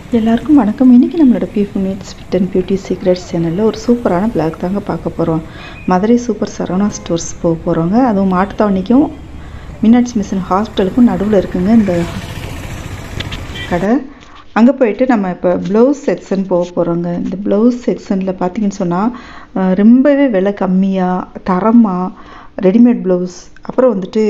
எல்லாருக்கும் வணக்கம். இன்றைக்கி நம்மளோட beef meets fit and beauty secrets சேனலில் ஒரு சூப்பரான பிளாக் தாங்க பார்க்க போகிறோம். மதுரை சூப்பர் சரவணா ஸ்டோர்ஸ் போக போகிறோங்க. அதுவும் மாட்டுத்தாவணிக்கும் மீனாட்சி மிஷன் ஹாஸ்பிட்டலுக்கும் நடுவில் இருக்குங்க இந்த கடை. அங்கே போயிட்டு நம்ம இப்போ ப்ளவுஸ் செக்ஷன் போக போகிறோங்க. இந்த ப்ளவுஸ் செக்ஷனில் பார்த்திங்கன்னு சொன்னால் ரொம்பவே விலை கம்மியாக தரமாக ரெடிமேட் ப்ளவுஸ், அப்புறம் வந்துட்டு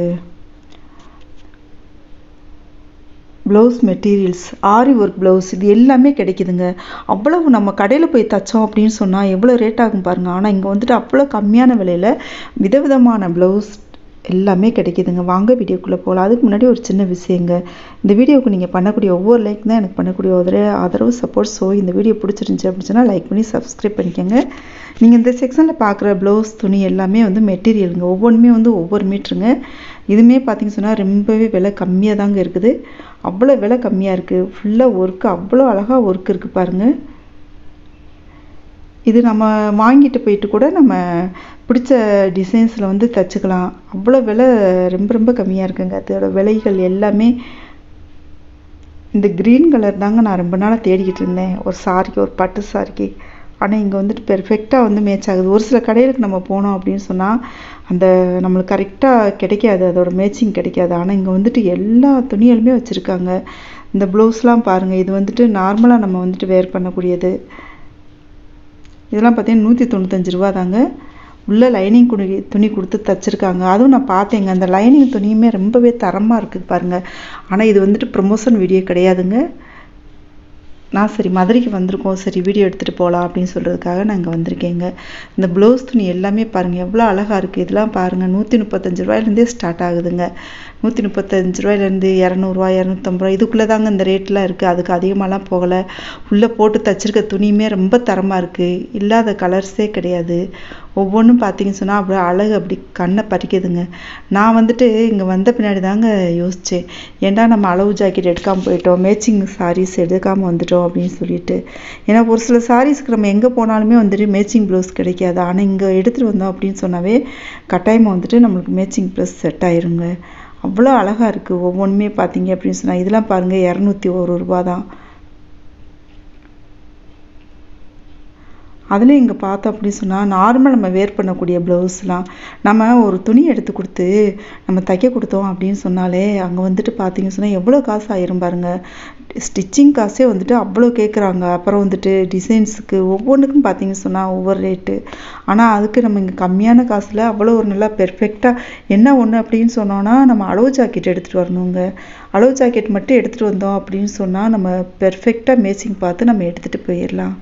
blouse materials, aari work blouse, இது எல்லாமே கிடைக்குதுங்க. அவ்வளவு நம்ம கடையில் போய் தைச்சோம் அப்படின்னு சொன்னால் எவ்வளோ ரேட் ஆகும் பாருங்கள். ஆனால் இங்கே வந்துட்டு அவ்வளோ கம்மியான விலையில் விதவிதமான ப்ளவுஸ் எல்லாமே கிடைக்குதுங்க. வாங்க வீடியோக்குள்ளே போகலாம். அதுக்கு முன்னாடி ஒரு சின்ன விஷயங்க, இந்த வீடியோவுக்கு நீங்கள் பண்ணக்கூடிய ஒவ்வொரு லைக் தான் எனக்கு பண்ணக்கூடிய ஒரு ஆதரவு சப்போர்ட். ஸோ இந்த வீடியோ பிடிச்சிருந்துச்சி அப்படின்னு சொன்னால் லைக் பண்ணி சப்ஸ்கிரைப் பண்ணிக்கோங்க. நீங்கள் இந்த செக்ஷனில் பார்க்குற ப்ளவுஸ் துணி எல்லாமே வந்து மெட்டீரியலுங்க. ஒவ்வொன்றுமே வந்து ஒவ்வொரு மீட்டருங்க. இதுவுமே பார்த்திங்கன்னு சொன்னால் ரொம்பவே விலை கம்மியாக தாங்க இருக்குது. அவ்வளோ விலை கம்மியாக இருக்குது. ஃபுல்லாக ஒர்க்கு அவ்வளோ அழகாக ஒர்க் இருக்குது பாருங்கள். இது நம்ம வாங்கிட்டு போயிட்டு கூட நம்ம பிடிச்ச டிசைன்ஸில் வந்து தைச்சிக்கலாம். அவ்வளோ விலை ரொம்ப ரொம்ப கம்மியாக இருக்குங்க. அதோட விலைகள் எல்லாமே இந்த க்ரீன் கலர் தாங்க நான் ரொம்ப நாளாக தேடிக்கிட்டு இருந்தேன் ஒரு சாரிக்கு, ஒரு பட்டு சாரிக்கு. ஆனால் இங்கே வந்துட்டு பெர்ஃபெக்டாக வந்து மேட்ச் ஆகுது. ஒரு சில கடைகளுக்கு நம்ம போனோம் அப்படின்னு சொன்னால் அந்த நம்மளுக்கு கரெக்டாக கிடைக்காது, அதோட மேட்சிங் கிடைக்காது. ஆனால் இங்கே வந்துட்டு எல்லா துணிகளுமே வச்சுருக்காங்க. இந்த ப்ளவுஸ்லாம் பாருங்கள், இது வந்துட்டு நார்மலாக நம்ம வந்துட்டு வேர் பண்ணக்கூடியது. இதெல்லாம் பார்த்தீங்கன்னா 195 ரூபா தாங்க. உள்ள லைனிங் துணி கொடுத்து தைச்சிருக்காங்க. அதுவும் நான் பார்த்தேங்க, அந்த லைனிங் துணியுமே ரொம்பவே தரமாக இருக்குது பாருங்கள். ஆனால் இது வந்துட்டு ப்ரொமோஷன் வீடியோ கிடையாதுங்க. நான் சரி மதுரைக்கு வந்திருக்கோம், சரி வீடியோ எடுத்துகிட்டு போகலாம் அப்படின்னு சொல்கிறதுக்காக நான் இங்கே வந்திருக்கேங்க. இந்த ப்ளவுஸ் துணி எல்லாமே பாருங்கள் எவ்வளோ அழகாக இருக்குது. இதெல்லாம் பாருங்கள் 135 ரூபாயிலேருந்தே ஸ்டார்ட் ஆகுதுங்க. 135 ரூபாயிலேருந்து 200 250 ரூபா இதுக்குள்ளே தாங்க இந்த ரேட்லாம் இருக்குது. அதுக்கு அதிகமாகலாம் போகலை. உள்ளே போட்டு தைச்சிருக்க துணியுமே ரொம்ப தரமாக இருக்குது. இல்லாத கலர்ஸே கிடையாது. ஒவ்வொன்றும் பார்த்திங்கன்னு சொன்னால் அப்படியே அழகு அப்படி கண்ணை பறிக்குதுங்க. நான் வந்துட்டு இங்கே வந்த பின்னாடி தாங்க யோசித்தேன், ஏன்டா நம்ம அளவு ஜாக்கெட் எடுக்காமல் போயிட்டோம், மேட்சிங் சாரீஸ் எடுக்காமல் வந்துட்டோம் அப்படின்னு சொல்லிட்டு. ஏன்னா ஒரு சில சாரீஸ்க்கு நம்ம எங்கே போனாலுமே வந்துட்டு மேட்சிங் ப்ளவுஸ் கிடைக்காது. ஆனால் இங்கே எடுத்துகிட்டு வந்தோம் அப்படின்னு சொன்னாவே கட்டாயமாக வந்துட்டு நம்மளுக்கு மேட்சிங் ப்ளவுஸ் செட் ஆயிருங்க. அவ்வளோ அழகாக இருக்குது. ஒவ்வொன்றுமே பார்த்தீங்க அப்படின்னு சொன்னால் இதெல்லாம் பாருங்கள் 201 ரூபா தான். அதுலேயும் இங்கே பார்த்தோம் அப்படின்னு சொன்னால் நார்மல் நம்ம வேர் பண்ணக்கூடிய ப்ளவுஸ்லாம் நம்ம ஒரு துணி எடுத்து கொடுத்து நம்ம தைக்க கொடுத்தோம் அப்படின்னு சொன்னாலே அங்கே வந்துட்டு பார்த்தீங்கன்னு சொன்னால் எவ்வளோ காசு ஆயிரும் பாருங்கள். ஸ்டிச்சிங் காசே வந்துட்டு அவ்வளோ கேட்குறாங்க. அப்புறம் வந்துட்டு டிசைன்ஸுக்கு ஒவ்வொன்றுக்கும் பார்த்தீங்கன்னு சொன்னால் ஒவ்வொரு ரேட்டு. ஆனால் அதுக்கு நம்ம இங்கே கம்மியான காசில் அவ்வளோ ஒரு நல்லா பெர்ஃபெக்டாக என்ன ஒன்று அப்படின்னு சொன்னோன்னா நம்ம அளவு ஜாக்கெட் எடுத்துகிட்டு வரணுங்க. அளவு ஜாக்கெட் மட்டும் எடுத்துகிட்டு வந்தோம் அப்படின்னு சொன்னால் நம்ம பெர்ஃபெக்டாக மேட்சிங் பார்த்து நம்ம எடுத்துகிட்டு போயிடலாம்.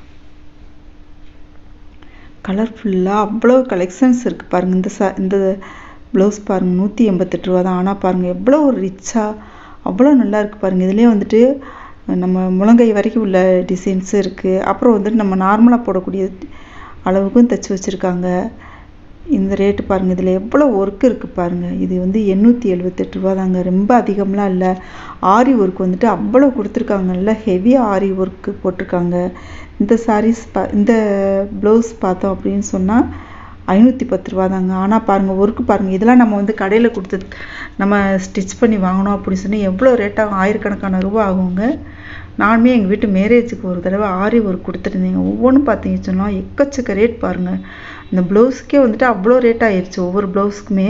கலர்ஃபுல்லாக அவ்வளோ கலெக்ஷன்ஸ் இருக்குது பாருங்கள். இந்த ப்ளவுஸ் பாருங்கள் 188 ரூபா தான். ஆனால் பாருங்கள் எவ்வளோ ஒரு ரிச்சாக அவ்வளோ நல்லா இருக்குது பாருங்கள். இதுலேயே வந்துட்டு நம்ம முழங்கை வரைக்கும் உள்ள டிசைன்ஸு இருக்குது. அப்புறம் வந்துட்டு நம்ம நார்மலாக போடக்கூடிய அளவுக்கும் தைச்சி வச்சுருக்காங்க. இந்த ரேட்டு பாருங்கள், இதில் எவ்வளோ ஒர்க்கு இருக்குது பாருங்கள். இது வந்து 878 ரூபா தாங்க. ரொம்ப அதிகம்லாம் இல்லை. ஆரி ஒர்க் வந்துட்டு அவ்வளோ கொடுத்துருக்காங்க. நல்லா ஹெவியாக ஆரி ஒர்க்கு போட்டிருக்காங்க. இந்த சாரீஸ் இந்த ப்ளவுஸ் பார்த்தோம் அப்படின்னு சொன்னால் 510 ரூபா தாங்க. ஆனால் பாருங்கள் ஒர்க்கு பாருங்கள். இதெல்லாம் நம்ம வந்து கடையில் கொடுத்து நம்ம ஸ்டிச் பண்ணி வாங்கினோம் அப்படின்னு சொன்னால் எவ்வளோ ரேட் ஆகும், ஆயிரக்கணக்கான ரூபா ஆகுங்க. நானுமே எங்கள் வீட்டு மேரேஜுக்கு ஒரு தடவை ஆரி ஒர்க் கொடுத்துருந்தீங்க. ஒவ்வொன்றும் பார்த்தீங்கன்னு சொன்னால் எக்கச்சக்க ரேட் பாருங்கள். இந்த ப்ளவுஸுக்கே வந்துட்டு அவ்வளோ ரேட் ஆயிடுச்சு ஒவ்வொரு ப்ளவுஸுக்குமே.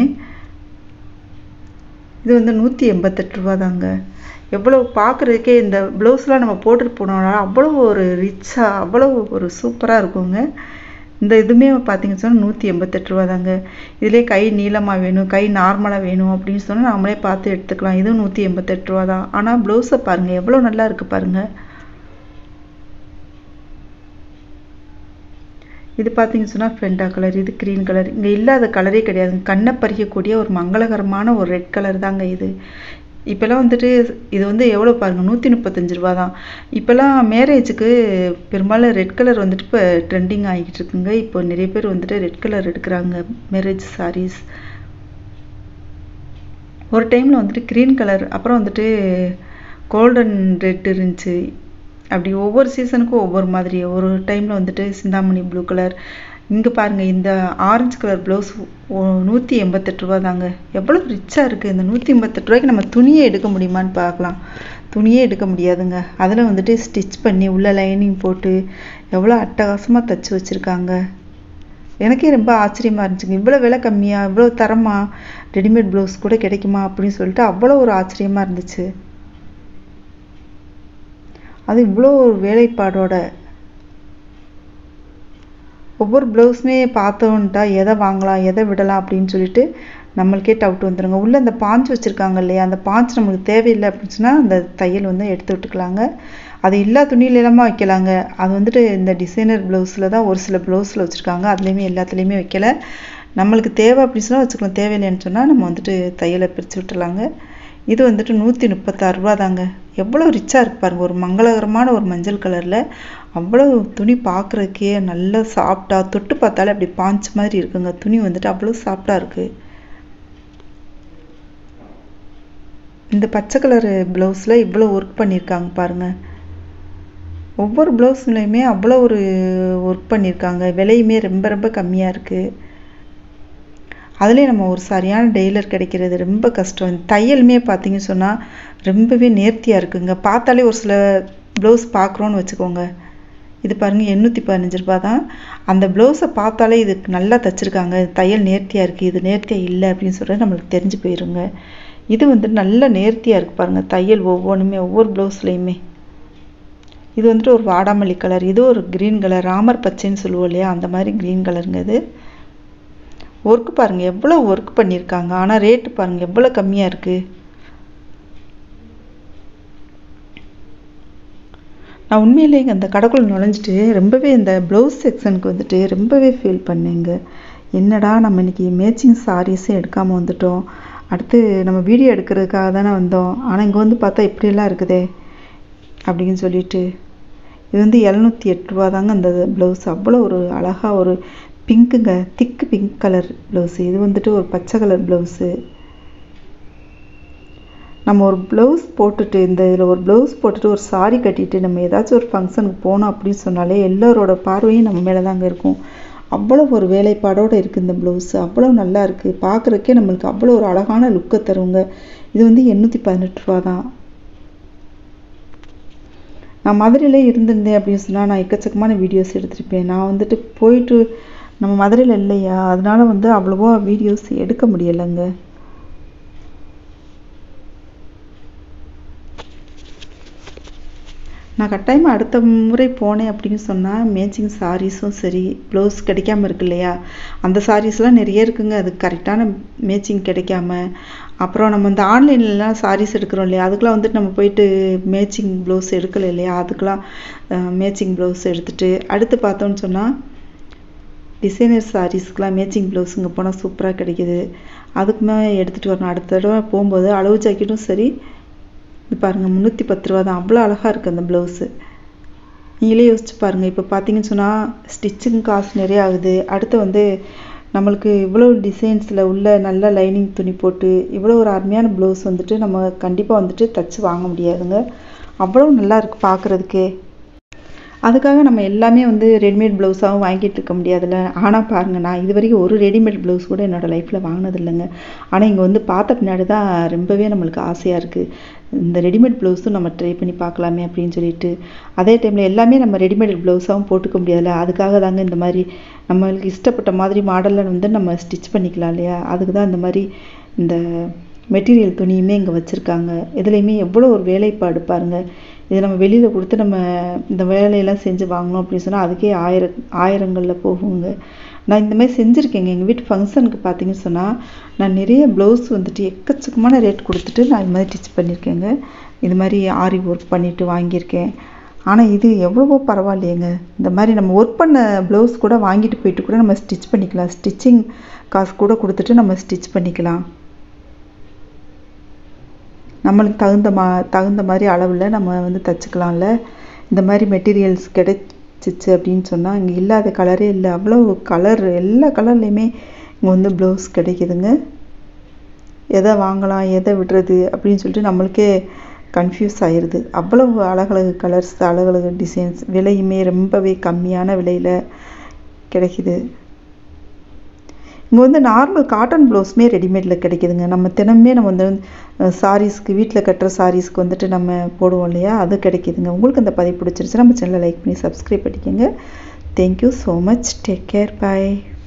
இது வந்து 188 ரூபா தாங்க. எவ்வளோ பார்க்குறதுக்கே இந்த ப்ளவுஸ்லாம் நம்ம போட்டுட்டு போனோம்னா அவ்வளோ ஒரு ரிச்சாக அவ்வளோ ஒரு சூப்பராக இருக்குங்க. இந்த இதுவுமே பார்த்திங்கன்னு சொன்னால் 188 ரூபா தாங்க. இதிலே கை நீளமாக வேணும், கை நார்மலாக வேணும் அப்படின்னு சொன்னால் நம்மளே பார்த்து எடுத்துக்கலாம். இதுவும் 188 ரூபா தான். ஆனால் ப்ளவுஸை பாருங்கள் எவ்வளோ நல்லா இருக்குது பாருங்கள். இது பார்த்திங்கன்னு சொன்னால் ஃபெண்டா கலர், இது க்ரீன் கலர். இங்கே இல்லாத கலரே கிடையாதுங்க. கண்ணை பறிக்கக்கூடிய ஒரு மங்களகரமான ஒரு ரெட் கலர் தாங்க இது. இப்போல்லாம் வந்துட்டு இது வந்து எவ்வளோ பாருங்கள் 135 ரூபா தான். இப்போல்லாம் மேரேஜுக்கு பெரும்பாலும் ரெட் கலர் வந்துட்டு இப்போ ட்ரெண்டிங் ஆகிக்கிட்டு இருக்குங்க. இப்போ நிறைய பேர் வந்துட்டு ரெட் கலர் எடுக்கிறாங்க மேரேஜ் சாரீஸ். ஒரு டைமில் வந்துட்டு க்ரீன் கலர், அப்புறம் வந்துட்டு கோல்டன் ரெட் இருந்துச்சு. அப்படி ஒவ்வொரு சீசனுக்கும் ஒவ்வொரு மாதிரி. ஒரு டைமில் வந்துட்டு சிந்தாமணி ப்ளூ கலர். இங்கே பாருங்கள் இந்த ஆரஞ்சு கலர் ப்ளவுஸ் 188 ரூபா தாங்க. எவ்வளோ ரிச்சாக இருக்குது. இந்த 188 ரூபாய்க்கு நம்ம துணியை எடுக்க முடியுமான்னு பார்க்கலாம். துணியே எடுக்க முடியாதுங்க. அதில் வந்துட்டு ஸ்டிச் பண்ணி உள்ள லைனிங் போட்டு எவ்வளோ அட்டகாசமாக தைச்சி வச்சுருக்காங்க. எனக்கே ரொம்ப ஆச்சரியமாக இருந்துச்சுங்க. இவ்வளோ விலை கம்மியாக, இவ்வளோ தரமாக ரெடிமேட் ப்ளவுஸ் கூட கிடைக்குமா அப்படின்னு சொல்லிட்டு அவ்வளோ ஒரு ஆச்சரியமாக இருந்துச்சு. அது இவ்வளோ ஒரு வேலைப்பாடோட ஒவ்வொரு ப்ளவுஸுமே பார்த்தோன்ட்டா எதை வாங்கலாம் எதை விடலாம் அப்படின்னு சொல்லிட்டு நம்மளுக்கே டவுட் வந்துடுங்க. உள்ளே அந்த பாஞ்சு வச்சுருக்காங்க இல்லையா, அந்த பாஞ்சு நம்மளுக்கு தேவையில்லை அப்படின்னு சொன்னால் அந்த தையல் வந்து எடுத்து விட்டுக்கலாங்க. அது எல்லா துணியிலலாமா வைக்கலாங்க. அது வந்துட்டு இந்த டிசைனர் ப்ளவுஸில் தான் ஒரு சில ப்ளவுஸில் வச்சுருக்காங்க. அதுலேயுமே எல்லாத்துலேயுமே வைக்கலை. நம்மளுக்கு தேவை அப்படின்னு சொன்னால் வச்சுக்கலாம், தேவையில்லைன்னு சொன்னால் நம்ம வந்துட்டு தையலை பிரித்து விட்டுலாங்க. இது வந்துட்டு 136 ரூபா தாங்க. எவ்வளோ ரிச்சாக இருக்கு பாருங்கள். ஒரு மங்களகரமான ஒரு மஞ்சள் கலரில் அவ்வளோ துணி பார்க்குறதுக்கே நல்லா சாஃப்டாக, தொட்டு பார்த்தாலே அப்படி பாஞ்சு மாதிரி இருக்குங்க. துணி வந்துட்டு அவ்வளோ சாஃப்டாக இருக்குது. இந்த பச்சை கலர் ப்ளவுஸில் இவ்வளோ ஒர்க் பண்ணியிருக்காங்க பாருங்கள். ஒவ்வொரு ப்ளவுஸ்லையுமே அவ்வளோ ஒரு ஒர்க் பண்ணியிருக்காங்க. விலையுமே ரொம்ப ரொம்ப கம்மியாக இருக்குது. அதுலேயே நம்ம ஒரு சரியான டெய்லர் கிடைக்கிறது ரொம்ப கஷ்டம். தையலுமே பார்த்தீங்கன்னு சொன்னால் ரொம்பவே நேர்த்தியாக இருக்குங்க. பார்த்தாலே ஒரு சில ப்ளவுஸ் பார்க்குறோன்னு வச்சுக்கோங்க. இது பாருங்கள் 815 ரூபா தான். அந்த ப்ளவுஸை பார்த்தாலே இதுக்கு நல்லா தைச்சிருக்காங்க, தையல் நேர்த்தியாக இருக்குது, இது நேர்த்தியாக இல்லை அப்படின்னு சொல்லிட்டு நம்மளுக்கு தெரிஞ்சு போயிருங்க. இது வந்துட்டு நல்ல நேர்த்தியாக இருக்குது பாருங்கள். தையல் ஒவ்வொன்றுமே ஒவ்வொரு ப்ளவுஸ்லையுமே. இது வந்துட்டு ஒரு வாடாமல்லி கலர், இது ஒரு க்ரீன் கலர், ராமர் பச்சைன்னு சொல்லுவோம் இல்லையா, அந்த மாதிரி க்ரீன் கலருங்க. இது ஒர்க்கு பாருங்கள் எவ்வளோ ஒர்க் பண்ணியிருக்காங்க. ஆனால் ரேட்டு பாருங்கள் எவ்வளோ கம்மியாக இருக்குது. நான் உண்மையிலேங்க அந்த கடைக்குள்ள நுழைஞ்சிட்டு ரொம்பவே இந்த ப்ளவுஸ் செக்ஷனுக்கு வந்துட்டு ரொம்பவே ஃபீல் பண்ணேங்க. என்னடா நம்ம இன்றைக்கி மேட்சிங் சாரீஸே எடுக்காமல் வந்துட்டோம். அடுத்து நம்ம வீடியோ எடுக்கிறதுக்காக தானே வந்தோம், ஆனால் இங்கே வந்து பார்த்தா இப்படியெல்லாம் இருக்குதே அப்படின்னு சொல்லிட்டு. இது வந்து 708 ரூபா தாங்க அந்த ப்ளவுஸ். அவ்வளோ ஒரு அழகாக ஒரு பிங்க்குங்க, திக்கு பிங்க் கலர் ப்ளவுஸு. இது வந்துட்டு ஒரு பச்சை கலர் ப்ளவுஸு. நம்ம ஒரு ப்ளவுஸ் போட்டுட்டு இதில் ஒரு ப்ளவுஸ் போட்டுட்டு ஒரு சாரி கட்டிட்டு நம்ம ஏதாச்சும் ஒரு ஃபங்க்ஷனுக்கு போனோம் அப்படின்னு சொன்னாலே எல்லோரோட பார்வையும் நம்ம மேலே தாங்க இருக்கும். அவ்வளோ ஒரு வேலைப்பாடோடு இருக்குது இந்த ப்ளவுஸு. அவ்வளோ நல்லா இருக்குது பார்க்குறக்கே. நம்மளுக்கு அவ்வளோ ஒரு அழகான லுக்கை தருங்க. இது வந்து 818 ரூபா தான். நான் மதுரையிலே இருந்திருந்தேன் அப்படின்னு சொன்னால் நான் எக்கச்சக்கமான வீடியோஸ் எடுத்திருப்பேன். நான் வந்துட்டு போயிட்டு நம்ம மதுரையில் இல்லையா, அதனால வந்து அவ்வளோவா வீடியோஸ் எடுக்க முடியலைங்க. நான் கட்டாயமாக அடுத்த முறை போனேன் அப்படின்னு சொன்னால் மேட்சிங் சாரீஸும் சரி, ப்ளவுஸ் கிடைக்காம இருக்கு இல்லையா, அந்த சாரீஸ்லாம் நிறைய இருக்குங்க. அது கரெக்டான மேட்சிங் கிடைக்காம. அப்புறம் நம்ம இந்த ஆன்லைன்லலாம் சாரீஸ் எடுக்கிறோம் இல்லையா, அதுக்கெலாம் வந்துட்டு நம்ம போயிட்டு மேட்சிங் ப்ளவுஸ் எடுக்கலை இல்லையா, அதுக்கெலாம் மேட்சிங் ப்ளவுஸ் எடுத்துகிட்டு அடுத்து பார்த்தோன்னு சொன்னால் டிசைனர் சாரீஸ்க்கெலாம் மேட்சிங் ப்ளவுஸ் இங்கே போனால் சூப்பராக கிடைக்கிது. அதுக்குமே எடுத்துகிட்டு வரணும். அடுத்த தடவை போகும்போது அளவு ஜாக்கெட்டும் சரி. இது பாருங்கள் 310 ரூபா தான். அவ்வளோ அழகாக இருக்குது அந்த ப்ளவுஸு. நீங்களே யோசிச்சு பாருங்கள். இப்போ பார்த்தீங்கன்னு சொன்னால் ஸ்டிச்சிங் காசு நிறைய ஆகுது. அடுத்து வந்து நம்மளுக்கு இவ்வளோ டிசைன்ஸில் உள்ள நல்ல லைனிங் துணி போட்டு இவ்வளோ ஒரு அருமையான ப்ளவுஸ் வந்துட்டு நம்ம கண்டிப்பாக வந்துட்டு தச்சு வாங்க முடியாதுங்க. அவ்வளோ நல்லா இருக்குது பார்க்குறதுக்கே. அதுக்காக நம்ம எல்லாமே வந்து ரெடிமேட் ப்ளவுஸாகவும் வாங்கிட்டு இருக்க முடியாதுல்ல. ஆனால் பாருங்கள், நான் இது வரைக்கும் ஒரு ரெடிமேட் ப்ளவுஸ் கூட என்னோடய லைஃப்பில் வாங்கினது இல்லைங்க. ஆனால் இங்கே வந்து பார்த்த பின்னாடி தான் ரொம்பவே நம்மளுக்கு ஆசையாக இருக்குது. இந்த ரெடிமேட் ப்ளவுஸும் நம்ம ட்ரை பண்ணி பார்க்கலாமே அப்படின்னு சொல்லிட்டு. அதே டைமில் எல்லாமே நம்ம ரெடிமேட் ப்ளவுஸாகவும் போட்டுக்க முடியாதுல்ல. அதுக்காக தாங்க இந்த மாதிரி நம்மளுக்கு இஷ்டப்பட்ட மாதிரி மாடலில் வந்து நம்ம ஸ்டிச் பண்ணிக்கலாம் இல்லையா, அதுக்கு தான் இந்த மாதிரி இந்த மெட்டீரியல் துணியுமே இங்கே வச்சுருக்காங்க. இதுலேயுமே எவ்வளோ ஒரு வேலைப்பாடு பாருங்கள். இதை நம்ம வெளியில் கொடுத்து நம்ம இந்த வேலையெல்லாம் செஞ்சு வாங்கணும் அப்படின்னு சொன்னால் அதுக்கே ஆயிரங்களில் போகுங்க. நான் இந்த மாதிரி செஞ்சுருக்கேங்க. எங்கள் வீட்டு ஃபங்க்ஷனுக்கு பார்த்தீங்கன்னு சொன்னால் நான் நிறைய ப்ளவுஸ் வந்துட்டு எக்கச்சக்கமான ரேட் கொடுத்துட்டு நான் இது மாதிரி ஸ்டிச் பண்ணியிருக்கேங்க. இது மாதிரி ஆரி ஒர்க் பண்ணிவிட்டு வாங்கியிருக்கேன். ஆனால் இது எவ்வளவோ பரவாயில்லையேங்க. இந்த மாதிரி நம்ம ஒர்க் பண்ண ப்ளவுஸ் கூட வாங்கிட்டு போயிட்டு கூட நம்ம ஸ்டிச் பண்ணிக்கலாம். ஸ்டிச்சிங் காசு கூட கொடுத்துட்டு நம்ம ஸ்டிச் பண்ணிக்கலாம். நம்மளுக்கு தகுந்த மாதிரி அளவில் நம்ம வந்து தச்சுக்கலாம்ல. இந்த மாதிரி மெட்டீரியல்ஸ் கிடைச்சிச்சு அப்படின்னு சொன்னால் இங்கே இல்லாத கலரே இல்லை. அவ்வளோ கலர், எல்லா கலர்லேயுமே இங்கே வந்து ப்ளவுஸ் கிடைக்குதுங்க. எதை வாங்கலாம் எதை விடுறது அப்படின்னு சொல்லிட்டு நம்மளுக்கே கன்ஃபியூஸ் ஆயிடுது. அவ்வளவு அழகழகு கலர்ஸ், அழகழகு டிசைன்ஸ், விலையுமே ரொம்பவே கம்மியான விலையில் கிடைக்குது. இங்கே வந்து நார்மல் காட்டன் ப்ளவுஸுமே ரெடிமேடில் கிடைக்குதுங்க. நம்ம தினமே நம்ம வந்து சாரீஸ்க்கு வீட்டில் கட்டுற சாரீஸ்க்கு வந்துட்டு நம்ம போடுவோம் இல்லையா, அது கிடைக்குதுங்க. உங்களுக்கு அந்த பதிவு பிடிச்சிருச்சுன்னா நம்ம சேனலை லைக் பண்ணி சப்ஸ்கிரைப் பண்ணிக்கோங்க. Thank you so much. Take care. பாய்.